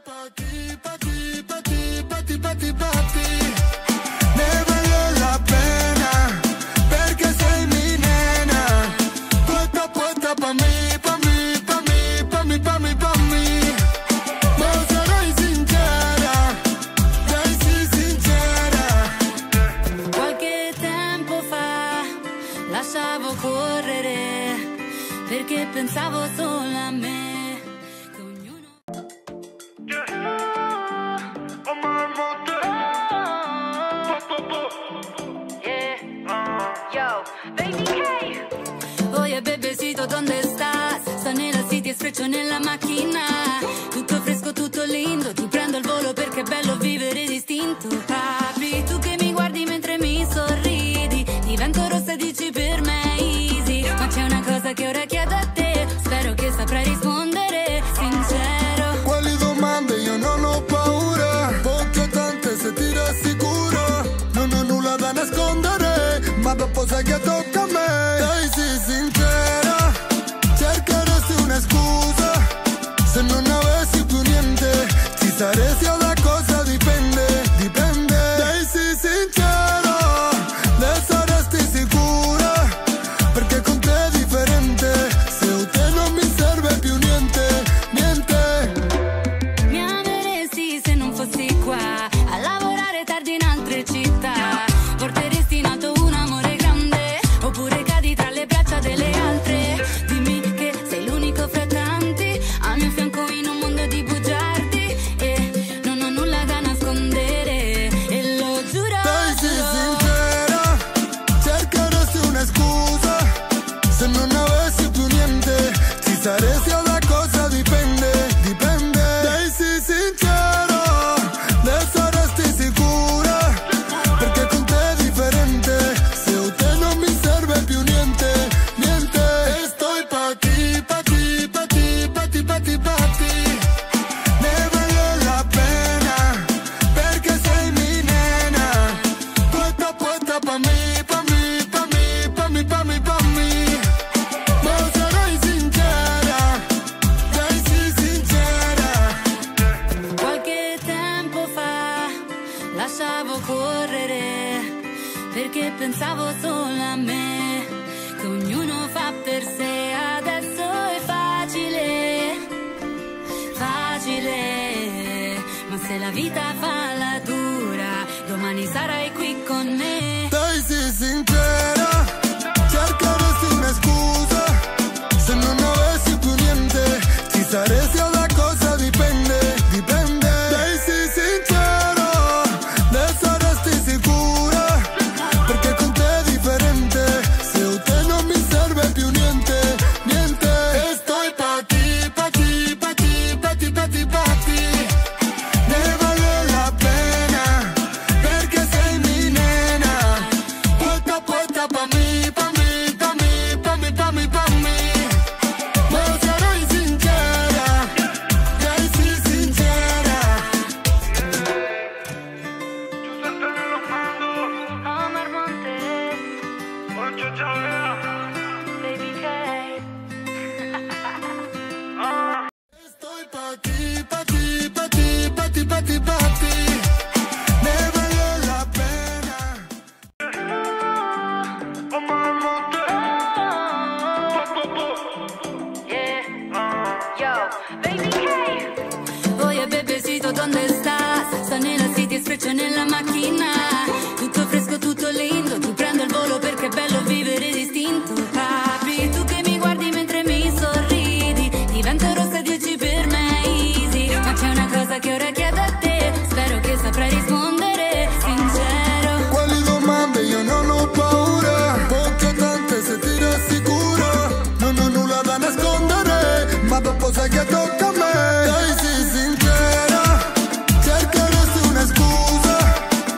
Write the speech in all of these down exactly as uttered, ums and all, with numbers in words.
Pati, pati, pati, pati, pati, pati. Ne vale la pena, perché sei mi nena. Puesta, puesta pa' mí, pa' mí, pa' mí, pa' mí, pa' mí, pa' mí. Ma sarai sincera, dai sì sincera. Qualche tempo fa lasciavo correre, perché pensavo solo a me. Oye bebecito, ¿dónde estás? Sto nella city e sfreccio nella macchina. Tutto fresco, tutto lindo. Ti prendo al volo perché è bello vivere distinto. Papi, tu che mi guardi mentre mi sorridi, divento rossa e dici per me easy. Ma c'è una cosa che ora chiedo a te, spero che saprai rispondere sincero. Quali domande? Io non ho paura, poche tante se ti rassicuro. Non ho nulla da nascondere, ma dopo sai che tocca a me. Dai sì sincera, cercheresti una scusa. Se non avessi più niente, ci saresti o da cosa dipende, dipende. Dai sì sincera, ne saresti sicura, perché con te è differente. Se a te non mi serve più niente, niente. Mi ameresti se non fossi qua a lavorare tardi in altre città. Porteresti in alto un amore grande, oppure cadi tra le braccia delle altre. Dimmi che sei l'unico fra tanti al mio fianco in un mondo di bugiardi, e non ho nulla da nascondere, e lo giuro. Dai sì sincera, cercheresti una scusa. Se non avessi più niente, ci saresti o da cosa dipende, dipende. Dai sì sincera, ne saresti sicura, perché con te è differente. Se a te non mi serve più niente, niente. E sto pati, pati, pati, pati, pati, pati. Ne vale la pena, perché sei mi nena. Puesta, puesta pa' mí, pa' mí, pa' mí, pa' mí, pa' mí, pa' mí. Ma sarai sincera, dai sì sincera. Qualche tempo fa lasciavo correre, perché pensavo solo a me, che ognuno fa per sé. Adesso è facile, facile, ma se la vita fa la dura, domani sarai qui con me. Dai sì sincera, cercheresti una scusa. Se non avessi più niente, ci saresti o da cosa dipende, dipende. Dai sì sincera, ne saresti sicura, perché con te è differente. Se a te non mi serve più niente, niente. E sto pati, pati, pati, pati, pati, pati. Ne vale la pena, perché sei mi nena. Puesta, puesta pa' mí, pa' mí, pa' mí, pa' mí, pa' mí, pa' mí. Ma sarai sincera, dai sì sincera. Omar Montes, Baby K. Sto pati, pati, pati, pati, pati, pati. Ne vale la pena. Oye bebecito, ¿dónde estás? Sto nella city e sfreccio nella macchina. Tutto fresco, tutto lindo. Ti prendo al volo perché è bello vivere distinto. Papi, tu che mi guardi mentre mi sorridi, divento rossa e dieci per me easy. Ma c'è una cosa che ora chiedo a te, spero che saprai rispondere sincero. Quali domande? Io non ho paura, poche tante se ti rassicuro. Non ho nulla da nascondere, ma dopo sai che tocca a me. Dai sì sincera, cercheresti una scusa.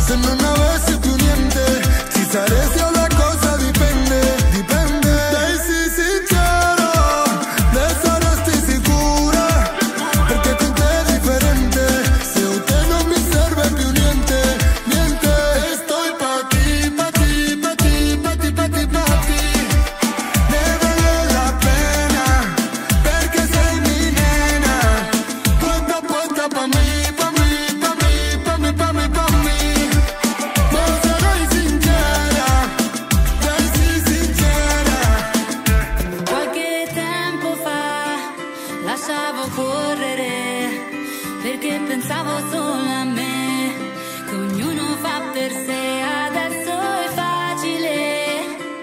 se non avessi più niente, ci saresti o la cosa dipende, dipende. Dai sì sincero, ne saresti sicura, perché con te è differente, se a te non mi serve più niente, niente. E sto pa' ti, pa' ti, pa' ti, pa' ti, pa' ti, pa' ti. Ne vale la pena, perché sei mi nena, puesta, puesta pa' me, pa' me, pa' me, pa' me, pa' me, pa' me. Ma sarai sincera, dai sì sincera. Qualche tempo fa lasciavo correre, perché pensavo solo a me, che ognuno fa per sé. Adesso è facile,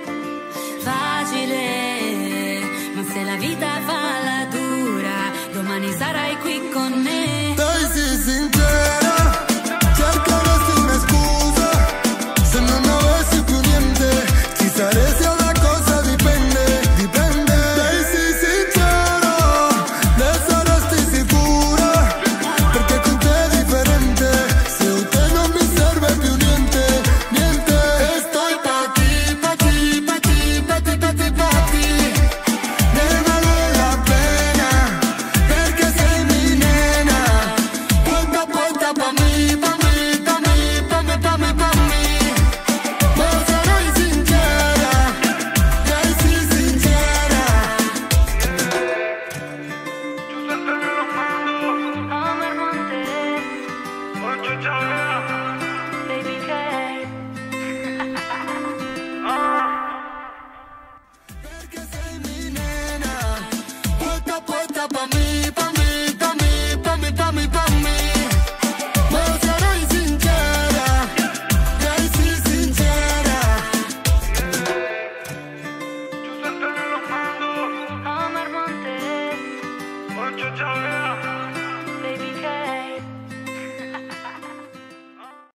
facile, ma se la vita fa la dura, domani sarai qui con me. Dai sì sincera, cercheresti una scusa, se non avessi più niente, ci saresti o la cosa dipende, dipende. Dai sì sincero, ne saresti sicura, perché con te è differente, se a te non mi serve più niente, niente. E sto pa' ti, pa' ti, pa' ti, pa' ti, pa' ti, pa' ti. Ne vale la pena, perché sei mi nena, puesta, puesta pa' me, pa' me, pa' me, pa' me, pa' me, pa' me. Ma sarai sincera, dai sì sincera. Omar Montes, Baby K. Perché sei mi nena, puesta, puesta pa' me, pa' me, pa' me, pa' me, pa' me, pa' me. Ma sarai sincera, dai sì sincera. Omar Montes.